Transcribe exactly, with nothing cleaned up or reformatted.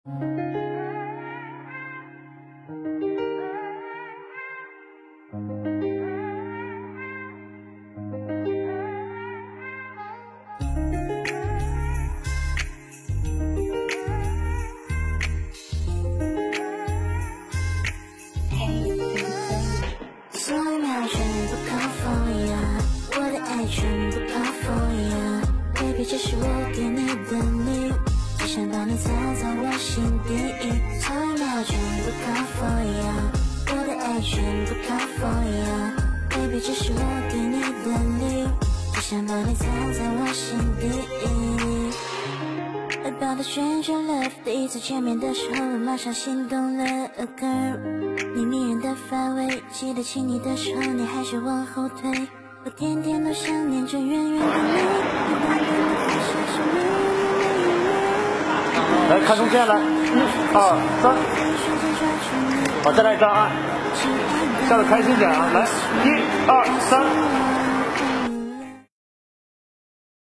所有秒全部靠 for you， 我的爱全部靠 for you，Baby 这是我给你的礼物，只想把你藏在我心底。所有秒全部靠 for you， 我的爱全部靠 for you，Baby 这是我给你的礼物，只想把你藏在我心底。爱跑的旋转 love， 第一次见面的时候我马上心动了 a girl， 你迷人的发尾，记得亲你的时候你还是往后退，我天天都想念着远远的你，你带给我的像是没有没有。 来看中间来，一二三，好，再来一张啊，笑得开心点啊，来，一二三。